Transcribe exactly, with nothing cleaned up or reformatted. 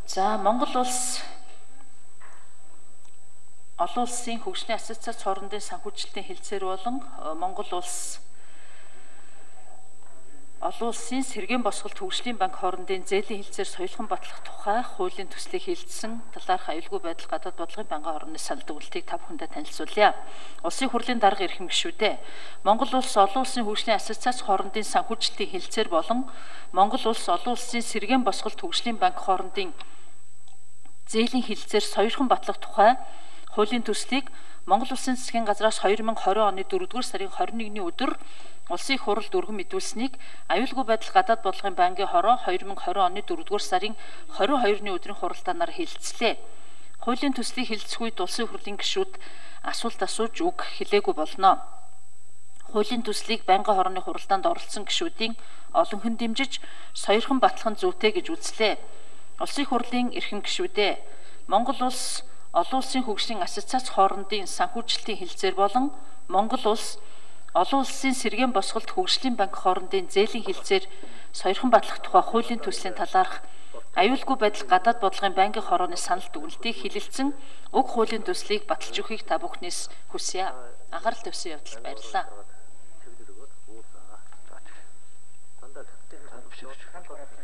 За Монгол улс олон улсын хөгжлийн ассоциац хоорондын санхүүжилтийн хэлцээр болон Монгол улс олон улсын сэргээн босголт хөгжлийн банк хоорондын зээлийн хэлцээр соёлхон батлах тухай хуулийн төслийг хэлэлцсэн талаарх аюулгүй байдал гадаад бодлогын банкны орны санал дүгнэлтийг та бүхэндээ танилцуулъя. Улсын хурлын дарга эрхэм гишүүдээ Монгол улс олон улсын хөгжлийн ассоциац хоорондын санхүүжилтийн хэлцээр болон Монгол улс олон улсын сэргээн босголт хөгжлийн банк хоорондын зээлийн хэлцээр соёлхон батлах тухай хуулийн төслийг Монгол Улсын засгийн газраас хоёр мянга хорин оны дөрөвдүгээр сарын хорин нэгний өдөр улсын их хурлд өргөн мэдүүлсэнийг аюулгүй байдал гадаад бодлогын банкны хороо хоёр мянга хорин оны дөрөвдүгээр сарын хорин хоёрны өдрийн хуралдаанаар хэлэлцлээ. Хуулийн төслийг хэлэлцэх үед улсын их хурлын гишүүд асуулт асууж үг хэлээгүй болно. Хуулийн төслийг банкны хорооны хуралдаанд оролцсон гишүүдийн олон хүн дэмжиж соёлхон батлах нь зүйтэй гэж үзлээ. Улсын их хурлын эрхэм гишүүдээ Монгол улс олон улсын хөгжлийн ассоциац хоорондын санхүүжилтийн хэлцээр болон Монгол улс олон улсын сэргээн босголт хөгжлийн банк хоорондын зээлийн хэлцээр соёлхон батлах тухай хуулийн төслийн талаарх аюулгүй байдал гадаад бодлогын банкны хорооны санал дүгнэлтийг хэлэлцэн уг хуулийн төслийг баталж өгөхийг та бүхнээс хүсье. Анхаарал тавьсан явдалд баярлалаа. Дандаа